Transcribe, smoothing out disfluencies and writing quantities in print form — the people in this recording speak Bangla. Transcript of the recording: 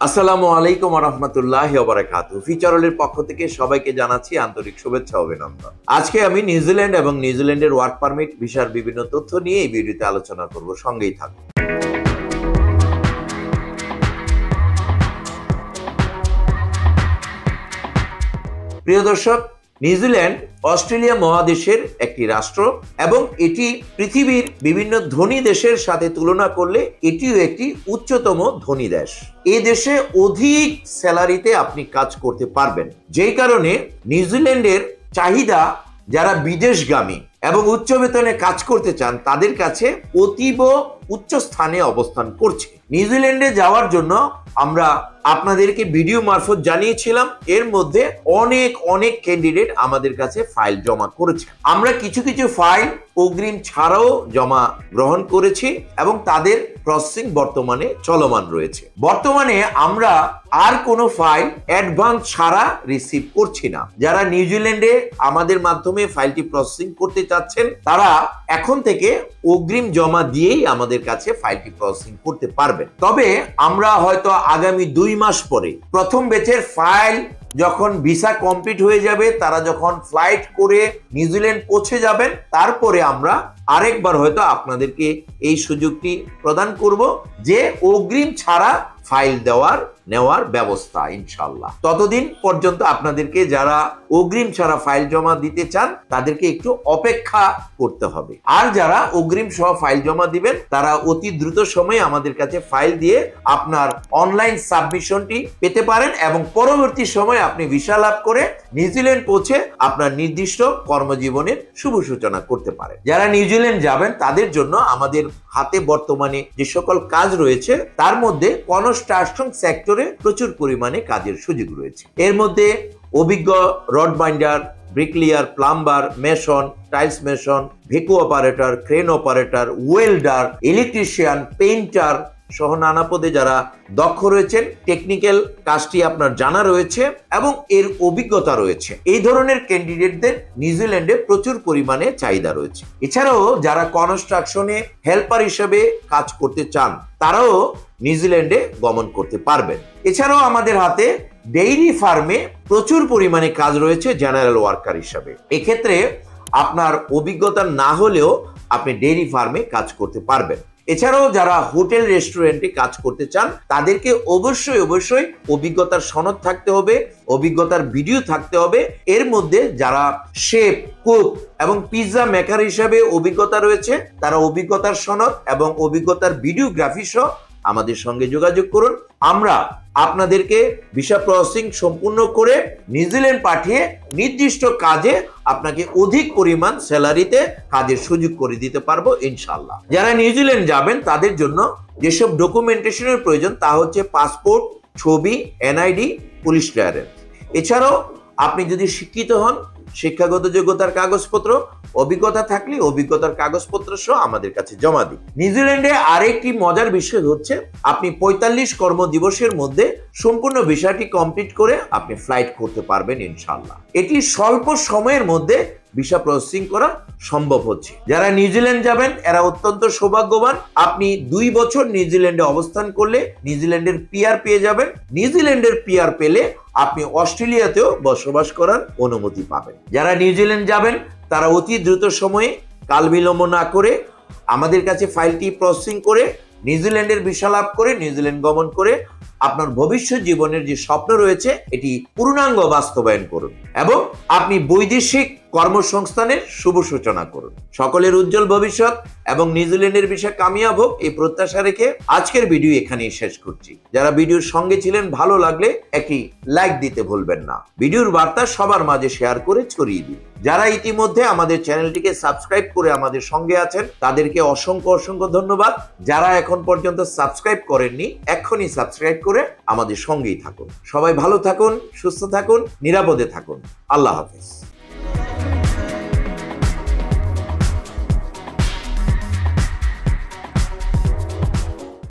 আসসালামু আলাইকুম ওয়া রাহমাতুল্লাহি ওয়া বারাকাতুহু। ফিচারলের পক্ষ থেকে সবাইকে জানাচ্ছি আন্তরিক শুভেচ্ছা ও অভিনন্দন। আজকে আমি নিউজিল্যান্ড এবং নিউজিল্যান্ডের ওয়ার্ক পারমিট ভিসার বিভিন্ন তথ্য নিয়ে এই ভিডিওতে আলোচনা করব। সঙ্গেই থাকুন। প্রিয় দর্শক, নিউজিল্যান্ড অস্ট্রেলিয়া মহাদেশের একটি রাষ্ট্র এবং এটি পৃথিবীর বিভিন্ন ধনী দেশের সাথে তুলনা করলে এটিও একটি উচ্চতম ধনী দেশ। এই দেশে অধিক স্যালারিতে আপনি কাজ করতে পারবেন, যেই কারণে নিউজিল্যান্ডের চাহিদা যারা বিদেশগামী এবং উচ্চ বেতনে কাজ করতে চান তাদের কাছে অতীব উচ্চ স্থানে অবস্থান করছে। নিউজিল্যান্ডে যাওয়ার জন্য আমরা আপনাদেরকে ভিডিও মারফত জানিয়েছিলাম, এর মধ্যে অনেক ক্যান্ডিডেট আমাদের কাছে ফাইল জমা করেছে। আমরা কিছু ফাইল অগ্রিম ছাড়াও জমা গ্রহণ করেছি এবং তাদের প্রসেসিং বর্তমানে চলমান রয়েছে। বর্তমানে আমরা আর কোনো ফাইল অ্যাডভান্স ছাড়া রিসিভ করছি না। যারা নিউজিল্যান্ডে আমাদের মাধ্যমে ফাইলটি প্রসেসিং করতে চাচ্ছেন তারা এখন থেকে অগ্রিম জমা দিয়েই আমাদের কাছে ফাইলটি প্রসেসিং করতে পারবেন। তবে আমরা হয়তো আগামী 2 মাস পরে প্রথম ব্যাচের ফাইল যখন ভিসা কমপ্লিট হয়ে যাবে, তারা যখন ফ্লাইট করে নিউজিল্যান্ড পৌঁছে যাবেন, তারপরে আমরা আরেকবার হয়তো আপনাদেরকে এই সুযোগটি প্রদান করব যে অগ্রিম ছাড়া ফাইল নেওয়ার ব্যবস্থা ইনশাআল্লাহ। ততদিন পর্যন্ত আপনাদেরকে যারা অগ্রিম ছাড়া ফাইল জমা দিতে চান তাদেরকে একটু অপেক্ষা করতে হবে। আর যারা অগ্রিম সহ ফাইল জমা দিবেন তারা অতি দ্রুত সময়ে আমাদের কাছে ফাইল দিয়ে আপনার অনলাইন সাবমিশনটি পেতে পারেন এবং পরবর্তী সময়ে আপনি ভিসা লাভ করে নিউজিল্যান্ড পৌঁছে আপনার নির্দিষ্ট কর্মজীবনের শুভ সূচনা করতে পারেন। যারা নিউজিল্যান্ড যাবেন তাদের জন্য আমাদের হাতে বর্তমানে যে সকল কাজ রয়েছে তার মধ্যে কনস্ট্রাকশন সেক্টরে প্রচুর পরিমাণে কাজের সুযোগ রয়েছে। এর মধ্যে অভিজ্ঞ rod binder, bricklayer, plumber, mason, tiles mason, ভেকু operator, crane operator, welder, electrician, painter সহ নানা পদে যারা দক্ষ রয়েছেন, টেকনিক্যাল কাজটি আপনার জানা রয়েছে এবং এর অভিজ্ঞতা রয়েছে, এই ধরনের ক্যান্ডিডেটদের নিউজিল্যান্ডে প্রচুর পরিমাণে চাহিদা রয়েছে। এছাড়াও যারা কনস্ট্রাকশনে হেল্পার হিসেবে কাজ করতে চান তারাও নিউজিল্যান্ডে গমন করতে পারবেন। এছাড়াও আমাদের হাতে ডেইরি ফার্মে প্রচুর পরিমাণে কাজ রয়েছে জেনারেল ওয়ার্কার হিসাবে। এক্ষেত্রে আপনার অভিজ্ঞতা না হলেও আপনি ডেইরি ফার্মে কাজ করতে পারবেন। এছাড়াও যারা হোটেল রেস্টুরেন্টে কাজ করতে চান তাদেরকে অবশ্যই অভিজ্ঞতার সনদ থাকতে হবে, অভিজ্ঞতার ভিডিও থাকতে হবে। এর মধ্যে যারা শেফ, কুক এবং পিৎজা মেকার হিসাবে অভিজ্ঞতা রয়েছে তারা অভিজ্ঞতার সনদ এবং অভিজ্ঞতার ভিডিওগ্রাফি সহ আমাদের সঙ্গে যোগাযোগ করুন। আমরা আপনাদেরকে ভিসা প্রসেসিং সম্পূর্ণ করে নিউজিল্যান্ড পাঠিয়ে নির্দিষ্ট কাজে আপনাকে অধিক পরিমাণ স্যালারিতে কাজের সুযোগ করে দিতে পারবো ইনশাআল্লাহ। যারা নিউজিল্যান্ড যাবেন তাদের জন্য যেসব ডকুমেন্টেশনের প্রয়োজন তা হচ্ছে পাসপোর্ট, ছবি, এনআইডি, পুলিশ ক্লিয়ারেন্স। এছাড়াও আপনি যদি শিক্ষিত হন, শিক্ষাগত যোগ্যতার কাগজপত্র, অভিজ্ঞতা থাকলে অভিজ্ঞতার কাগজপত্র সহ আমাদের কাছে জমা দিন। নিউজিল্যান্ডে আরেকটি মজার বিষয় হচ্ছে আপনি 45 কর্মদিবসের মধ্যে সম্পূর্ণ ভিসাটি কমপ্লিট করে আপনি ফ্লাইট করতে পারবেন ইনশাআল্লাহ। এটি স্বল্প সময়ের মধ্যে ভিসা প্রসেসিং করা সম্ভব হচ্ছে। যারা নিউজিল্যান্ড যাবেন এরা অত্যন্ত সৌভাগ্যবান। আপনি 2 বছর নিউজিল্যান্ডে অবস্থান করলে নিউজিল্যান্ডের পিআর পেয়ে যাবেন। নিউজিল্যান্ডের পিআর পেলে আপনি অস্ট্রেলিয়াতেও বসবাস করার অনুমতি পাবেন। যারা নিউজিল্যান্ড যাবেন তারা অতি দ্রুত সময়ে কাল বিলম্ব না করে আমাদের কাছে ফাইলটি প্রসেসিং করে নিউজিল্যান্ডের ভিসা লাভ করে নিউজিল্যান্ড গমন করে আপনার ভবিষ্যৎ জীবনের যে স্বপ্ন রয়েছে এটি পূর্ণাঙ্গ বাস্তবায়ন করুন এবং আপনি বৈদেশিক কর্মসংস্থানের শুভ সূচনা করুন। সকলের উজ্জ্বল ভবিষ্যৎ এবং নিউজিল্যান্ডের ভিসা কামিয়াব হোক এই প্রত্যাশা রেখে আজকের ভিডিও এখানেই শেষ করছি। যারা ভিডিওর সঙ্গে ছিলেন ভালো লাগলে একটি লাইক দিতে ভুলবেন না। ভিডিওর বার্তা সবার মাঝে শেয়ার করে ছড়িয়ে দিন। যারা ইতিমধ্যে আমাদের চ্যানেলটিকে সাবস্ক্রাইব করে আমাদের সঙ্গে আছেন তাদেরকে অসংখ্য ধন্যবাদ। যারা এখন পর্যন্ত সাবস্ক্রাইব করেননি এখনই সাবস্ক্রাইব করে আমাদের সঙ্গেই থাকুন। সবাই ভালো থাকুন, সুস্থ থাকুন, নিরাপদে থাকুন। আল্লাহ হাফেজ।